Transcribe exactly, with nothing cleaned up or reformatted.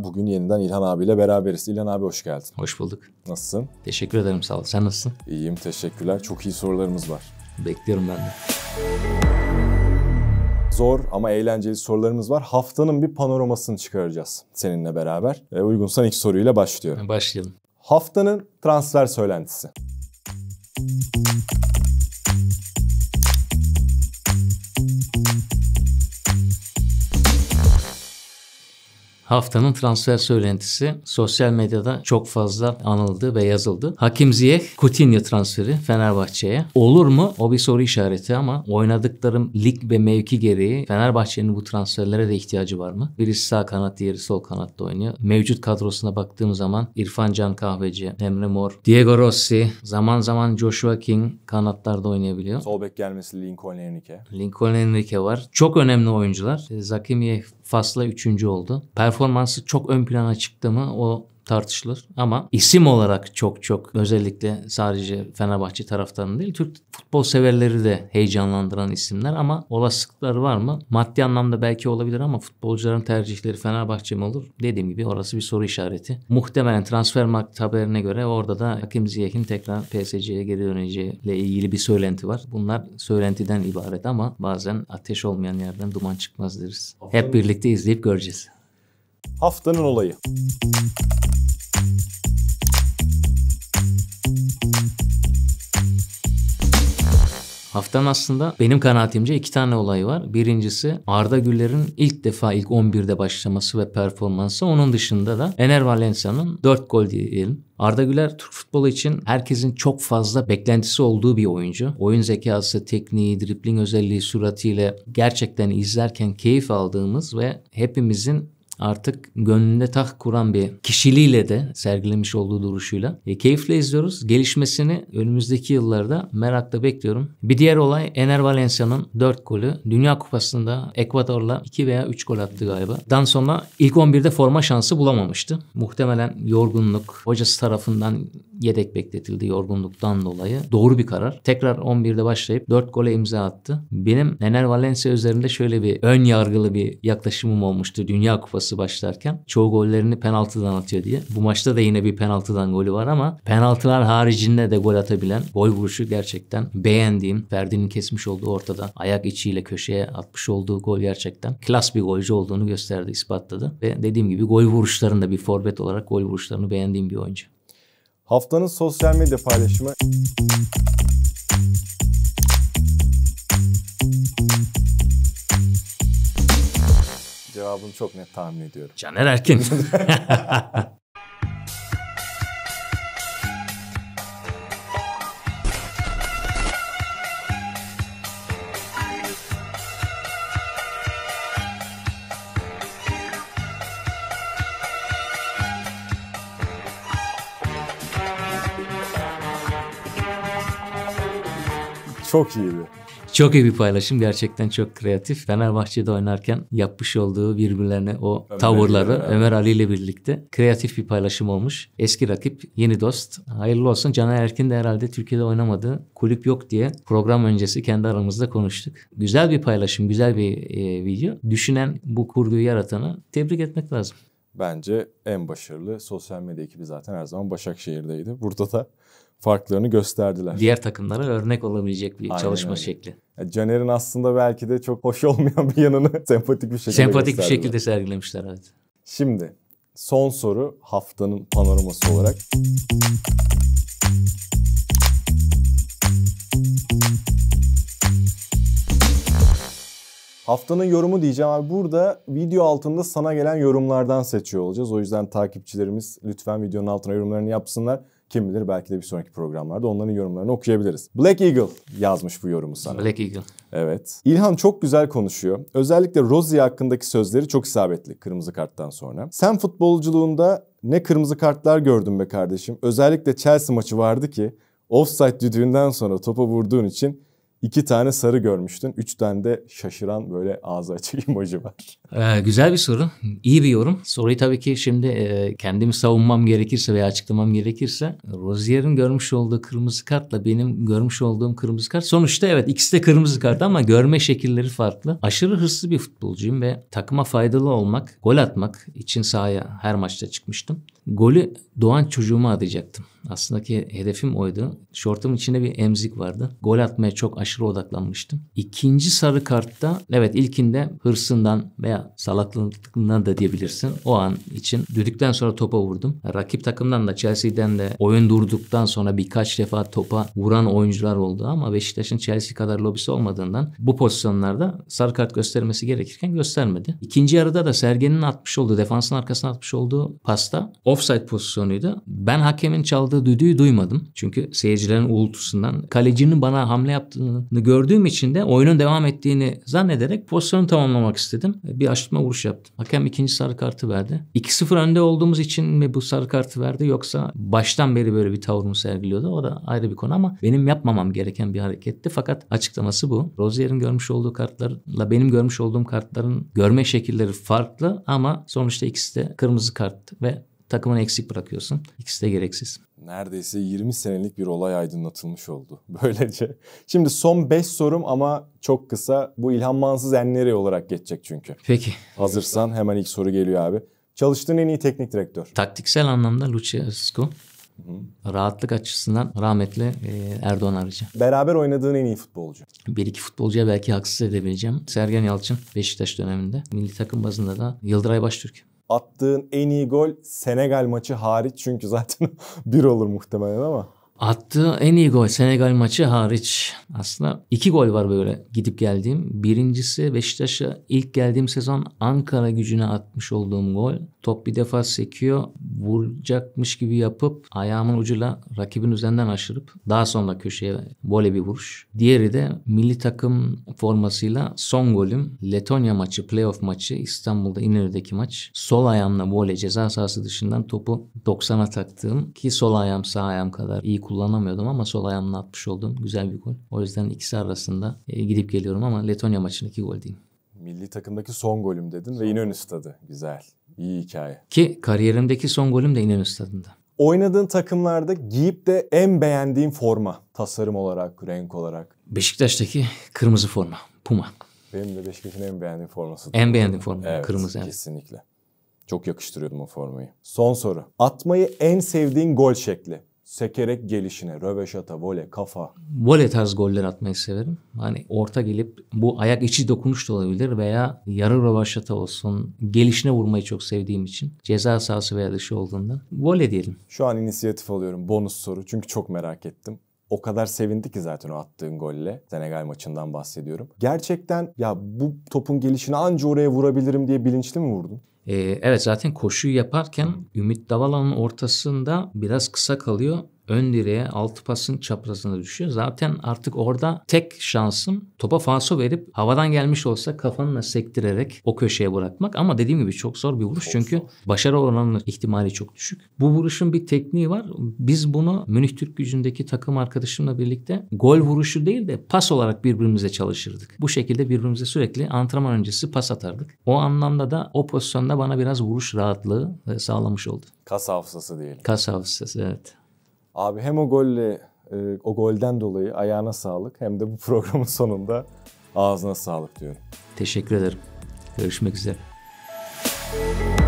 Bugün yeniden İlhan abiyle beraberiz. İlhan abi hoş geldin. Hoş bulduk. Nasılsın? Teşekkür ederim, sağ ol. Sen nasılsın? İyiyim, teşekkürler. Çok iyi sorularımız var. Bekliyorum ben de. Zor ama eğlenceli sorularımız var. Haftanın bir panoramasını çıkaracağız seninle beraber. E, uygunsan ilk soruyla başlıyorum. Başlayalım. Haftanın transfer söylentisi. Haftanın transfer söylentisi sosyal medyada çok fazla anıldı ve yazıldı. Hakim Ziyech, Coutinho transferi Fenerbahçe'ye. Olur mu? O bir soru işareti ama oynadıklarım lig ve mevki gereği Fenerbahçe'nin bu transferlere de ihtiyacı var mı? Birisi sağ kanat, diğeri sol kanatta oynuyor. Mevcut kadrosuna baktığım zaman İrfan Can Kahveci, Emre Mor, Diego Rossi, zaman zaman Joshua King kanatlarda oynayabiliyor. Sol bek gelmesi Lincoln Enrique. Lincoln Enrique var. Çok önemli oyuncular. Hakim Ziyech Fas'la üçüncü oldu. Performansı çok ön plana çıktı mı o tartışılır. Ama isim olarak çok çok özellikle sadece Fenerbahçe taraftarını değil Türk futbol severleri de heyecanlandıran isimler ama olasılıkları var mı? Maddi anlamda belki olabilir ama futbolcuların tercihleri Fenerbahçe mi olur? Dediğim gibi orası bir soru işareti. Muhtemelen Transfermarkt haberine göre orada da Hakim Ziyech'in tekrar P S G'ye geri döneceğiyle ilgili bir söylenti var. Bunlar söylentiden ibaret ama bazen ateş olmayan yerden duman çıkmaz deriz. Hep birlikte izleyip göreceğiz. Haftanın olayı. Haftanın aslında benim kanaatimce iki tane olay var. Birincisi Arda Güler'in ilk defa ilk on birde başlaması ve performansı. Onun dışında da Ener Valencia'nın dört gol diyelim. Arda Güler Türk futbolu için herkesin çok fazla beklentisi olduğu bir oyuncu. Oyun zekası, tekniği, dribling özelliği, süratiyle gerçekten izlerken keyif aldığımız ve hepimizin artık gönlünde taht kuran bir kişiliğiyle de sergilemiş olduğu duruşuyla e, keyifle izliyoruz. Gelişmesini önümüzdeki yıllarda merakla bekliyorum. Bir diğer olay Ener Valencia'nın dört golü. Dünya Kupası'nda Ekvador'la iki veya üç gol attı galiba. Dan sonra ilk on birde forma şansı bulamamıştı. Muhtemelen yorgunluk, hocası tarafından yedek bekletildi yorgunluktan dolayı. Doğru bir karar. Tekrar on birde başlayıp dört gole imza attı. Benim Ener Valencia üzerinde şöyle bir ön yargılı bir yaklaşımım olmuştu Dünya Kupası başlarken. Çoğu gollerini penaltıdan atıyor diye. Bu maçta da yine bir penaltıdan golü var ama penaltılar haricinde de gol atabilen, gol vuruşu gerçekten beğendiğim, Ferdi'nin kesmiş olduğu ortada ayak içiyle köşeye atmış olduğu gol gerçekten klas bir golcü olduğunu gösterdi, ispatladı. Ve dediğim gibi gol vuruşlarında bir forvet olarak gol vuruşlarını beğendiğim bir oyuncu. Haftanın sosyal medya paylaşımı. Cevabını çok net tahmin ediyorum. Caner Erkin. Çok iyiydi. Çok iyi bir paylaşım. Gerçekten çok kreatif. Fenerbahçe'de oynarken yapmış olduğu birbirlerine o Ömer tavırları Ali, Ömer Ali ile birlikte kreatif bir paylaşım olmuş. Eski rakip, yeni dost. Hayırlı olsun. Caner Erkin de herhalde Türkiye'de oynamadı. Kulüp yok diye program öncesi kendi aramızda konuştuk. Güzel bir paylaşım, güzel bir e, video. Düşünen, bu kurguyu yaratanı tebrik etmek lazım. Bence en başarılı sosyal medya ekibi zaten her zaman Başakşehir'deydi. Burada da farklarını gösterdiler. Diğer takımlara örnek olabilecek bir Aynen çalışma öyle. şekli. Caner'in aslında belki de çok hoş olmayan bir yanını sempatik bir şekilde Sempatik bir gösterdiler. şekilde sergilemişler, evet. Şimdi son soru haftanın panoraması olarak. Haftanın yorumu diyeceğim abi. Burada video altında sana gelen yorumlardan seçiyor olacağız. O yüzden takipçilerimiz lütfen videonun altına yorumlarını yapsınlar. Kim bilir belki de bir sonraki programlarda onların yorumlarını okuyabiliriz. Black Eagle yazmış bu yorumu sana. Black Eagle. Evet. İlhan çok güzel konuşuyor. Özellikle Rozier hakkındaki sözleri çok isabetli kırmızı karttan sonra. Sen futbolculuğunda ne kırmızı kartlar gördün be kardeşim. Özellikle Chelsea maçı vardı ki offside düdüğünden sonra topa vurduğun için İki tane sarı görmüştün. Üç tane de şaşıran böyle ağzı açık emoji var. Ee, güzel bir soru. İyi bir yorum. Soruyu tabii ki şimdi e, kendimi savunmam gerekirse veya açıklamam gerekirse Rozier'in görmüş olduğu kırmızı kartla benim görmüş olduğum kırmızı kart sonuçta evet ikisi de kırmızı kart ama görme şekilleri farklı. Aşırı hırslı bir futbolcuyum ve takıma faydalı olmak, gol atmak için sahaya her maçta çıkmıştım. Golü doğan çocuğuma adayacaktım. Aslında ki hedefim oydu. Şortumun içinde bir emzik vardı. Gol atmaya çok aşırı odaklanmıştım. İkinci sarı kartta evet ilkinde hırsından veya salaklığından da diyebilirsin. O an için düdükten sonra topa vurdum. Rakip takımdan da Chelsea'den de oyun durduktan sonra birkaç defa topa vuran oyuncular oldu ama Beşiktaş'ın Chelsea kadar lobisi olmadığından bu pozisyonlarda sarı kart göstermesi gerekirken göstermedi. İkinci yarıda da Sergen'in atmış olduğu, defansın arkasına atmış olduğu pasta offside pozisyonuydu. Ben hakemin çaldığı düdüğü duymadım. Çünkü seyircilerin uğultusundan kalecinin bana hamle yaptığını gördüğüm için de oyunun devam ettiğini zannederek pozisyonu tamamlamak istedim. Bir aşırtma vuruş yaptım. Hakem ikinci sarı kartı verdi. iki sıfır önde olduğumuz için mi bu sarı kartı verdi yoksa baştan beri böyle bir tavır mı sergiliyordu? O da ayrı bir konu ama benim yapmamam gereken bir hareketti. Fakat açıklaması bu. Rozier'in görmüş olduğu kartlarla benim görmüş olduğum kartların görme şekilleri farklı ama sonuçta ikisi de kırmızı kart ve takımını eksik bırakıyorsun. İkisi de gereksiz. Neredeyse yirmi senelik bir olay aydınlatılmış oldu böylece. Şimdi son beş sorum ama çok kısa. Bu İlhan Mansız Enleri olarak geçecek çünkü. Peki. Hazırsan hemen ilk soru geliyor abi. Çalıştığın en iyi teknik direktör? Taktiksel anlamda Lucescu. Hı. Rahatlık açısından rahmetli e, Erdoğan Arıcı. Beraber oynadığın en iyi futbolcu? Bir iki futbolcuya belki haksız edebileceğim. Sergen Yalçın Beşiktaş döneminde. Milli takım bazında da Yıldıray Baştürk. Attığın en iyi gol Senegal maçı hariç çünkü zaten bir olur muhtemelen ama. Attığı en iyi gol Senegal maçı hariç. Aslında iki gol var böyle gidip geldiğim. Birincisi Beşiktaş'a ilk geldiğim sezon Ankara Gücü'ne atmış olduğum gol. Top bir defa sekiyor, vuracakmış gibi yapıp ayağımın ucuyla rakibin üzerinden aşırıp daha sonra köşeye voley bir vuruş. Diğeri de milli takım formasıyla son golüm Letonya maçı, playoff maçı İstanbul'da İnönü'deki maç. Sol ayağımla voley ceza sahası dışından topu doksana taktığım ki sol ayağım sağ ayağım kadar iyi kullanamıyordum ama sol ayağımla atmış olduğum güzel bir gol. O yüzden ikisi arasında gidip geliyorum ama Letonya maçındaki gol diyeyim. Milli takımdaki son golüm dedin ve İnönü Stadı. Güzel. İyi hikaye. Ki kariyerimdeki son golüm de İnönü Stadı'nda. Oynadığın takımlarda giyip de en beğendiğin forma, tasarım olarak, renk olarak? Beşiktaş'taki kırmızı forma, Puma. Benim de Beşiktaş'ın en beğendiğim forması. En beğendiğim forma, evet, kırmızı. Evet, kesinlikle. Çok yakıştırıyordum o formayı. Son soru. Atmayı en sevdiğin gol şekli? Sekerek gelişine, röveşata, voley, kafa. Voley tarz goller atmayı severim. Hani orta gelip bu ayak içi dokunuş da olabilir veya yarı röveşata olsun. Gelişine vurmayı çok sevdiğim için. Ceza sahası veya dışı olduğundan. Voley diyelim. Şu an inisiyatif alıyorum. Bonus soru. Çünkü çok merak ettim. O kadar sevindi ki zaten o attığın golle. Senegal maçından bahsediyorum. Gerçekten ya bu topun gelişine anca oraya vurabilirim diye bilinçli mi vurdun? Ee, evet zaten koşuyu yaparken Ümit Davala'nın ortasında biraz kısa kalıyor. Ön direğe altı pasın çaprazına düşüyor. Zaten artık orada tek şansım topa falso verip havadan gelmiş olsa kafanla sektirerek o köşeye bırakmak. Ama dediğim gibi çok zor bir vuruş. Çok çünkü zor. Başarı oranının ihtimali çok düşük. Bu vuruşun bir tekniği var. Biz bunu Münih Türk Gücü'ndeki takım arkadaşımla birlikte gol vuruşu değil de pas olarak birbirimize çalışırdık. Bu şekilde birbirimize sürekli antrenman öncesi pas atardık. O anlamda da o pozisyonda bana biraz vuruş rahatlığı sağlamış oldu. Kas hafızası diyelim. Kas hafızası, evet. Abi hem o golle, e, o golden dolayı ayağına sağlık hem de bu programın sonunda ağzına sağlık diyorum. Teşekkür ederim. Görüşmek üzere.